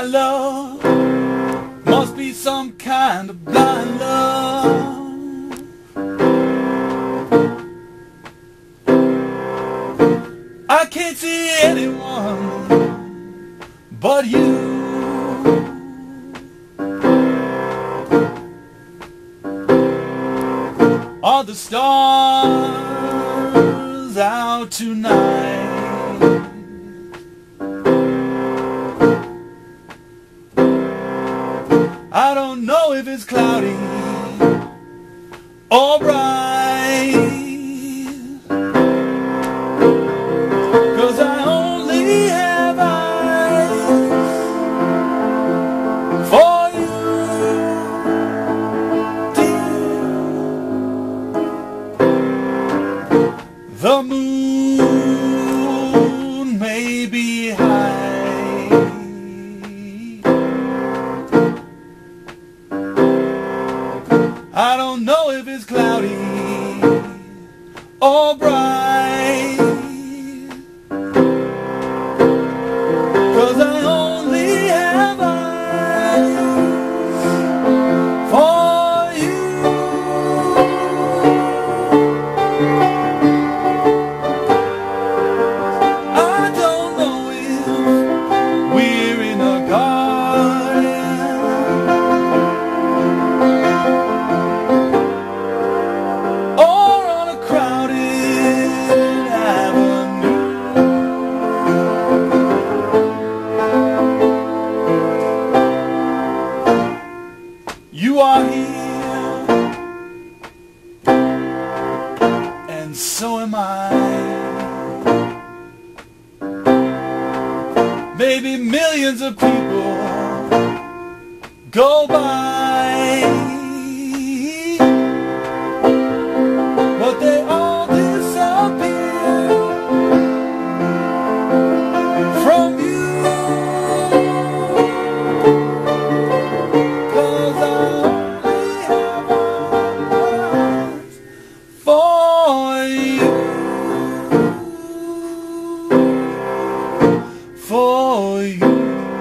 love must be some kind of blind love. I can't see anyone but you. Are the stars out tonight? I don't know if it's cloudy or bright, 'cause I only have eyes for you, dear. The moon may be high, I don't know if it's cloudy or bright, 'cause I only have eyes for you. I don't know if we're in a garden or on a crowded avenue. You are here, and so am I. Maybe millions of people go by, but they all disappear from you, 'cause I only have eyes for you, for you.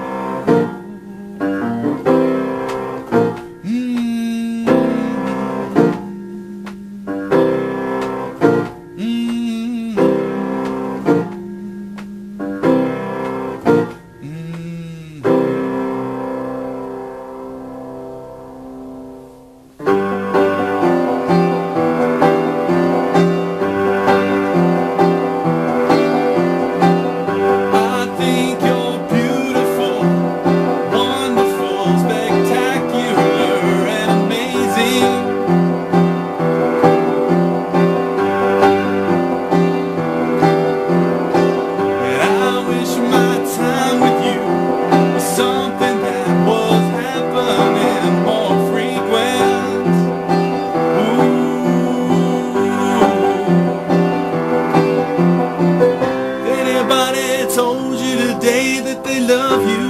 Told you today that they love you.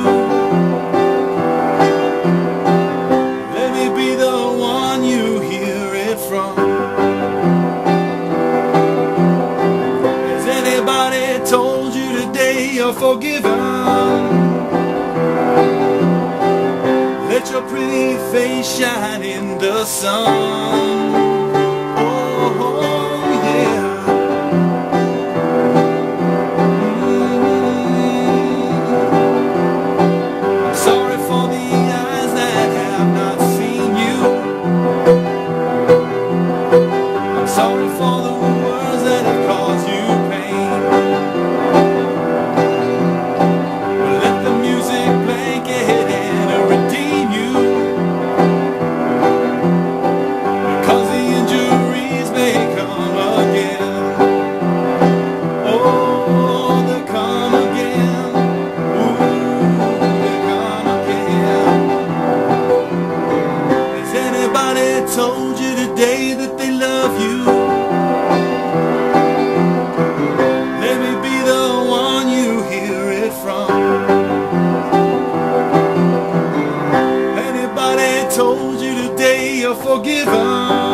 Let me be the one you hear it from. Has anybody told you today you're forgiven? Let your pretty face shine in the sun. Sorry for the words that have caused you pain. Let the music blanket and redeem you, because the injuries may come again. Oh, they'll come again. Ooh, they'll come again. Has anybody told you today that they love you? Let me be the one you hear it from. Anybody told you today you're forgiven?